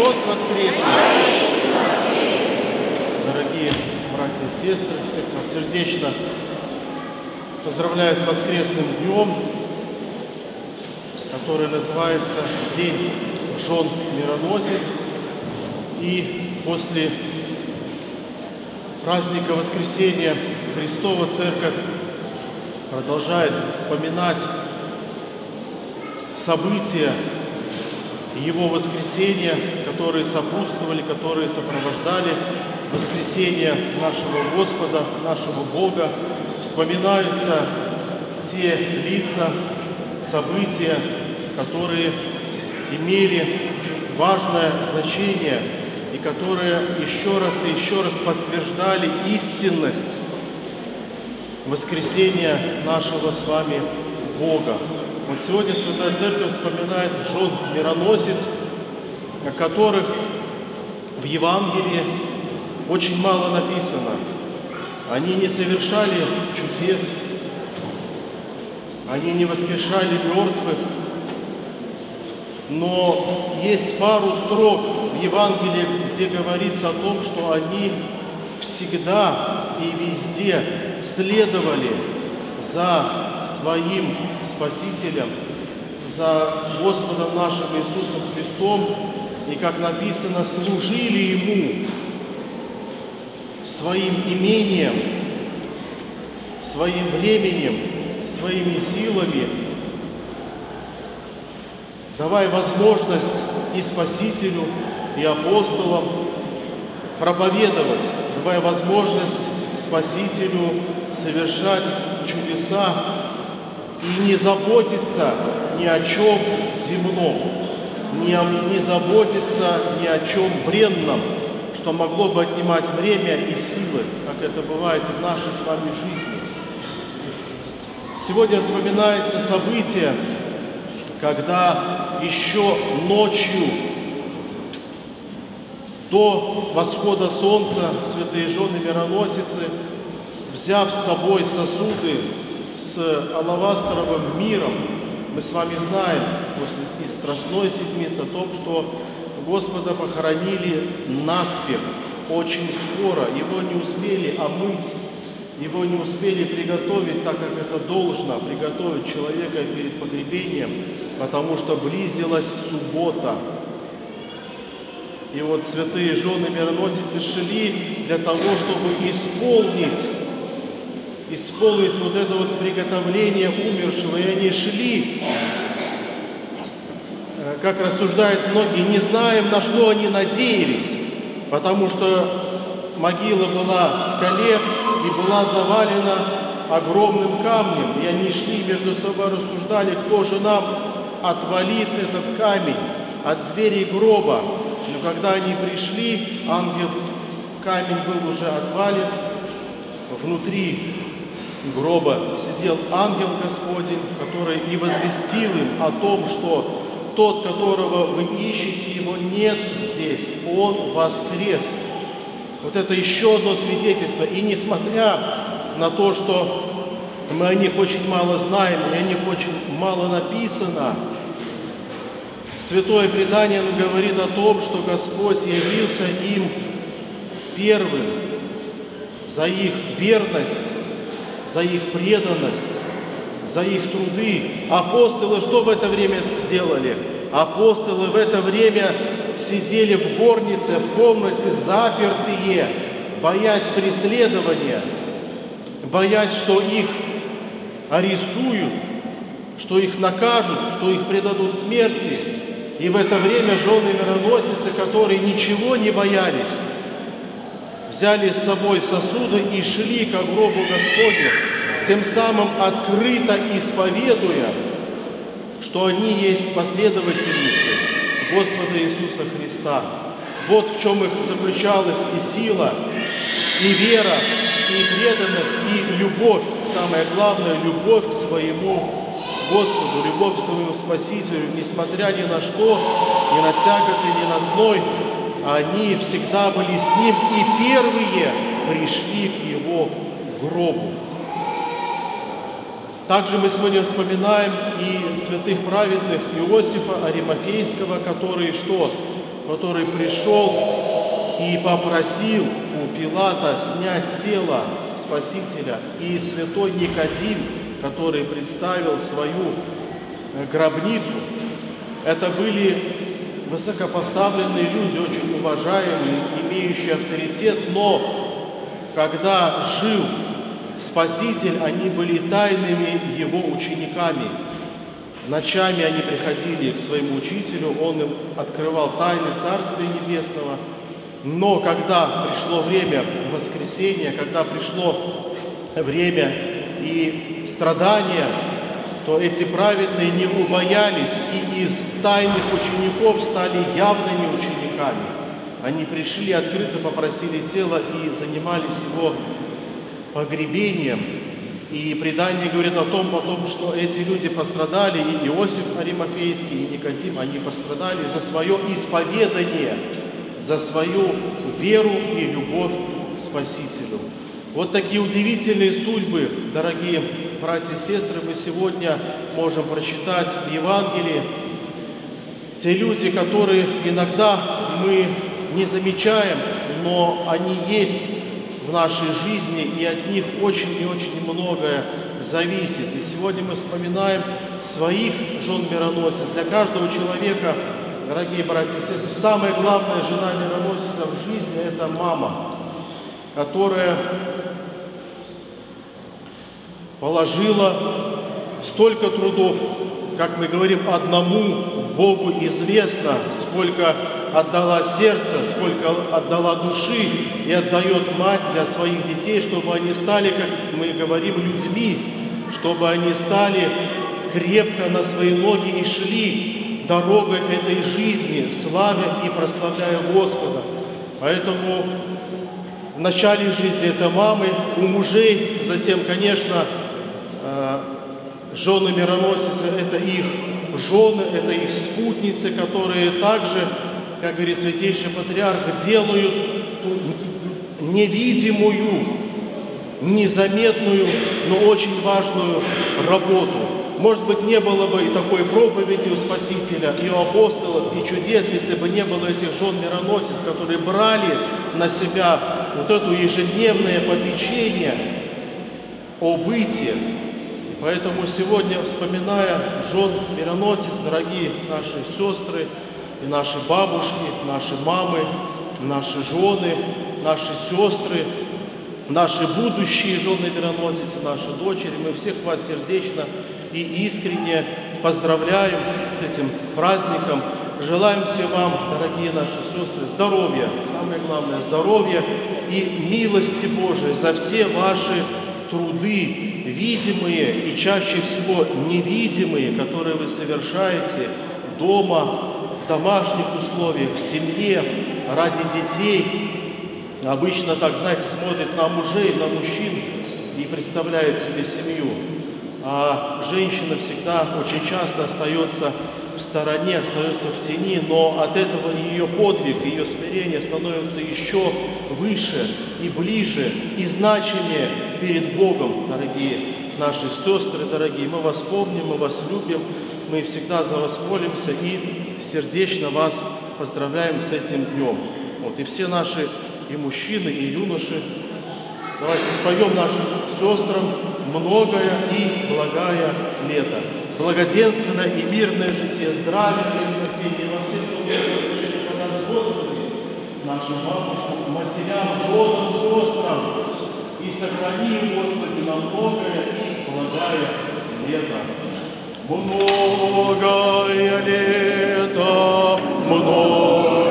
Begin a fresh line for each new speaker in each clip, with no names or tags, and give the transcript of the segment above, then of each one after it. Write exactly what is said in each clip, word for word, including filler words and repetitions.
Христос воскресе! Дорогие братья и сестры, всех вас сердечно поздравляю с воскресным днем, который называется День жен мироносец. И после праздника Воскресения Христова Церковь продолжает вспоминать события Его воскресения, которые сопутствовали, которые сопровождали воскресение нашего Господа, нашего Бога. Вспоминаются те лица, события, которые имели очень важное значение и которые еще раз и еще раз подтверждали истинность воскресения нашего с вами Бога. Вот сегодня Святая Церковь вспоминает жен мироносец, о которых в Евангелии очень мало написано. Они не совершали чудес, они не воскрешали мертвых, но есть пару строк в Евангелии, где говорится о том, что они всегда и везде следовали за своим Спасителем, за Господом нашим Иисусом Христом, и, как написано, служили Ему своим имением, своим временем, своими силами, давая возможность и Спасителю, и апостолам проповедовать, давая возможность Спасителю совершать чудеса и не заботиться ни о чем земном, не, не заботиться ни о чем бренном, что могло бы отнимать время и силы, как это бывает в нашей с вами жизни. Сегодня вспоминается событие, когда еще ночью, до восхода солнца, святые жены мироносицы, взяв с собой сосуды с алавастровым миром, мы с вами знаем после из Страстной Седмицы о том, что Господа похоронили наспех, очень скоро, Его не успели омыть, Его не успели приготовить так, как это должно приготовить человека перед погребением, потому что близилась суббота. И вот святые жены мироносицы шли для того, чтобы исполнить, исполнить вот это вот приготовление умершего. И они шли, как рассуждают многие, не знаем, на что они надеялись, потому что могила была в скале и была завалена огромным камнем. И они шли между собой, рассуждали, кто же нам отвалит этот камень от двери гроба. Но когда они пришли, ангел, камень был уже отвален, внутри гроба сидел ангел Господень, который и возвестил им о том, что тот, которого вы ищете, его нет здесь, он воскрес. Вот это еще одно свидетельство. И несмотря на то, что мы о них очень мало знаем, и о них очень мало написано, Святое Предание говорит о том, что Господь явился им первым за их верность, за их преданность, за их труды. Апостолы что в это время делали? Апостолы в это время сидели в горнице, в комнате, запертые, боясь преследования, боясь, что их арестуют, что их накажут, что их предадут смерти. И в это время жены мироносицы, которые ничего не боялись, взяли с собой сосуды и шли к гробу Господню, тем самым открыто исповедуя, что они есть последовательницы Господа Иисуса Христа. Вот в чем их заключалась и сила, и вера, и преданность, и любовь. Самое главное, любовь к своему Господу, любовь к своему Спасителю, несмотря ни на что, ни на тяготы, ни на зной, они всегда были с Ним, и первые пришли к Его гробу. Также мы сегодня вспоминаем и святых праведных Иосифа Аримафейского, который что? который пришел и попросил у Пилата снять тело Спасителя, и святой Никодим, который представил свою гробницу. Это были высокопоставленные люди, очень уважаемые, имеющие авторитет, но когда жил Спаситель, они были тайными его учениками. Ночами они приходили к своему учителю, он им открывал тайны Царствия Небесного. Но когда пришло время воскресения, когда пришло время и страдания, то эти праведные не убоялись и из тайных учеников стали явными учениками. Они пришли, открыто попросили тело и занимались его погребением. И предание говорит о том, потом, что эти люди пострадали, и Иосиф Аримафейский, и Никодим, они пострадали за свое исповедание, за свою веру и любовь к Спасителю. Вот такие удивительные судьбы, дорогие братья и сестры, мы сегодня можем прочитать в Евангелии. Те люди, которые иногда мы не замечаем, но они есть в нашей жизни, и от них очень и очень многое зависит. И сегодня мы вспоминаем своих жен-мироносец. Для каждого человека, дорогие братья и сестры, самая главная жена-мироносица в жизни – это мама, которая положила столько трудов, как мы говорим, одному Богу известно, сколько отдала сердца, сколько отдала души и отдает мать для своих детей, чтобы они стали, как мы говорим, людьми, чтобы они стали крепко на свои ноги и шли дорогой этой жизни, славя и прославляя Господа. Поэтому в начале жизни это мамы, у мужей, затем, конечно, жены мироносицы – это их жены, это их спутницы, которые также, как говорит святейший патриарх, делают ту невидимую, незаметную, но очень важную работу. Может быть, не было бы и такой проповеди у Спасителя, и у апостолов, и чудес, если бы не было этих жен-мироносиц, которые брали на себя вот это ежедневное попечение о быте. Поэтому сегодня, вспоминая жен-мироносиц, дорогие наши сестры, и наши бабушки, наши мамы, наши жены, наши сестры, наши будущие жены-мироносицы, наши дочери, мы всех вас сердечно и искренне поздравляем с этим праздником. Желаем всем вам, дорогие наши сестры, здоровья, самое главное, здоровья и милости Божией за все ваши труды, видимые и чаще всего невидимые, которые вы совершаете дома, в домашних условиях, в семье, ради детей. Обычно так, знаете, смотрит на мужей, на мужчин и представляет себе семью. А женщина всегда очень часто остается в стороне, остается в тени, но от этого ее подвиг, ее смирение становится еще выше и ближе, и значимее перед Богом, дорогие наши сестры, дорогие. Мы вас помним, мы вас любим, мы всегда за вас молимся и сердечно вас поздравляем с этим днем. Вот, и все наши и мужчины, и юноши, давайте споем нашим сестрам многое и благое лето. Благоденственное и мирное житие, здравие и спасение во всех услышали понад Господи, нашим бабушкам, матерям, женам, сестрам, и сохрани, Господи, нам многое и благое лето. Многое лето, многое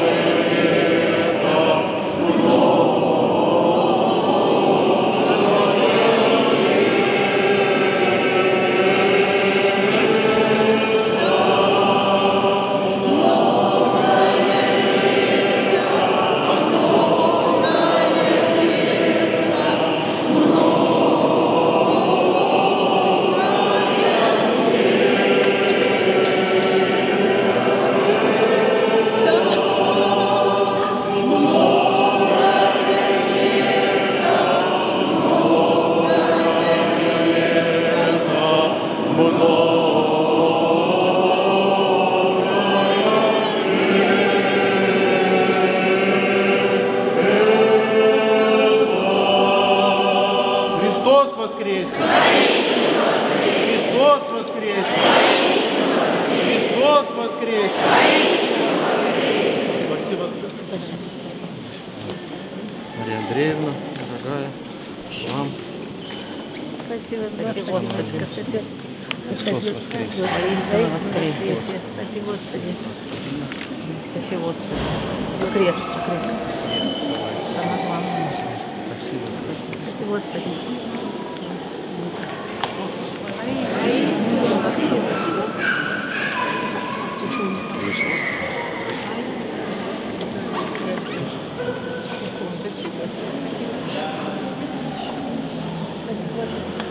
лето, многое. Андреевна, дорогая, вам.
Спасибо, спасибо, Господи.
Христос воскрес.
Воистину воскресе. Спасибо, Господи. Спасибо, Господи. Крест, крест. Самое главное.
Спасибо, Господи.
Спасибо, Господи. Спасибо.